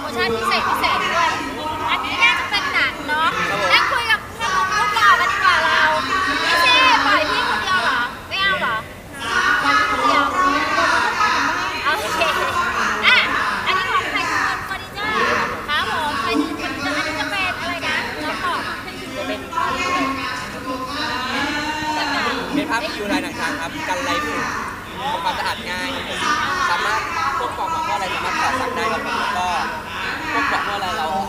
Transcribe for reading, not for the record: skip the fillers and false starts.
โมชั่นพิเศษด้วยอันนี้น่าจะเป็นหนังเนาะนั่งคุยกับท่านรูปหล่อกันดีกว่าเราพี่ซี่ปล่อยพี่คนเดียวเหรอไม่เอาเหรอปล่อยพี่คนเดียวโอเคอ่ะอันนี้ของใครคือเฟอร์นิเจอร์ครับผมใครคือเฟอร์นิเจอร์อันนี้จะเป็นอะไรนะแล้วก็จะเป็นภาพยูไรหนังช้างครับกันไรฝุ่นความสะอาดง่ายครับผมสามารถพวกกล่องหมอกอะไรสามารถถอดซักได้ครับผมแล้วก็พวกกล่องอะไรเรา